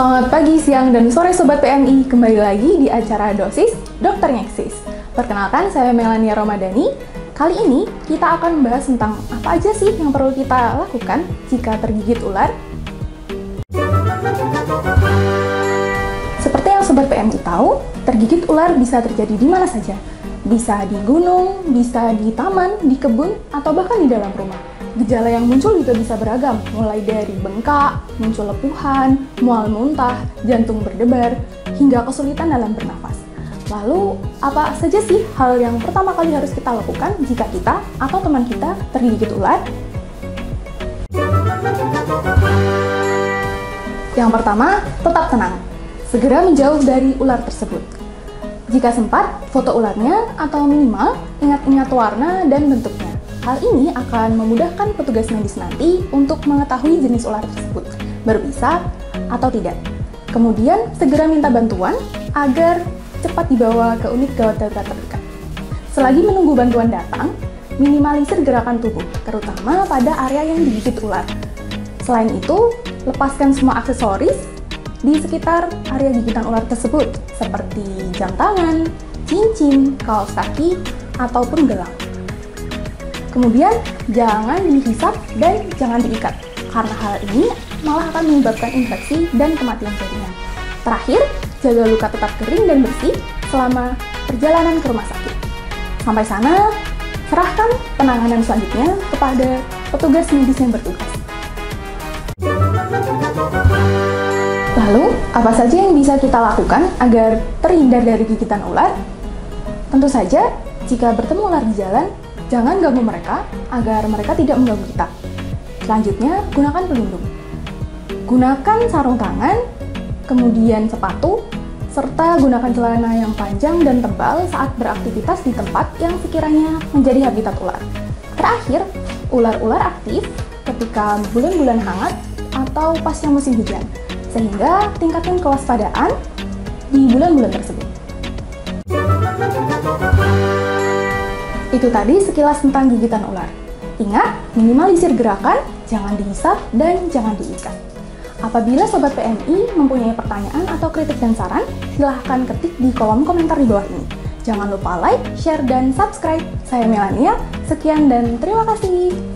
Selamat pagi, siang, dan sore Sobat PMI. Kembali lagi di acara Dosis Dokternya Eksis. Perkenalkan, saya Melania Romadani. Kali ini kita akan membahas tentang apa aja sih yang perlu kita lakukan jika tergigit ular. Seperti yang Sobat PMI tahu, tergigit ular bisa terjadi di mana saja. Bisa di gunung, bisa di taman, di kebun, atau bahkan di dalam rumah. Gejala yang muncul juga bisa beragam, mulai dari bengkak, muncul lepuhan, mual muntah, jantung berdebar, hingga kesulitan dalam bernafas. Lalu, apa saja sih hal yang pertama kali harus kita lakukan jika kita atau teman kita tergigit ular? Yang pertama, tetap tenang. Segera menjauh dari ular tersebut. Jika sempat, foto ularnya atau minimal ingat-ingat warna dan bentuknya. Hal ini akan memudahkan petugas medis nanti untuk mengetahui jenis ular tersebut, berbisa atau tidak. Kemudian, segera minta bantuan agar cepat dibawa ke unit gawat darurat terdekat. Selagi menunggu bantuan datang, minimalisir gerakan tubuh, terutama pada area yang digigit ular. Selain itu, lepaskan semua aksesoris di sekitar area gigitan ular tersebut, seperti jam tangan, cincin, kaos kaki, ataupun gelang. Kemudian, jangan dihisap dan jangan diikat, karena hal ini malah akan menyebabkan infeksi dan kematian jaringan. Terakhir, jaga luka tetap kering dan bersih selama perjalanan ke rumah sakit. Sampai sana, serahkan penanganan selanjutnya kepada petugas medis yang bertugas. Lalu, apa saja yang bisa kita lakukan agar terhindar dari gigitan ular? Tentu saja, jika bertemu ular di jalan, jangan ganggu mereka agar mereka tidak mengganggu kita. Selanjutnya, gunakan pelindung. Gunakan sarung tangan, kemudian sepatu, serta gunakan celana yang panjang dan tebal saat beraktivitas di tempat yang sekiranya menjadi habitat ular. Terakhir, ular-ular aktif ketika bulan-bulan hangat atau pasca musim hujan, sehingga tingkatkan kewaspadaan di bulan-bulan tersebut. Itu tadi sekilas tentang gigitan ular. Ingat, minimalisir gerakan, jangan dihisap, dan jangan diikat. Apabila Sobat PMI mempunyai pertanyaan atau kritik dan saran, silahkan ketik di kolom komentar di bawah ini. Jangan lupa like, share, dan subscribe. Saya Melania, sekian dan terima kasih.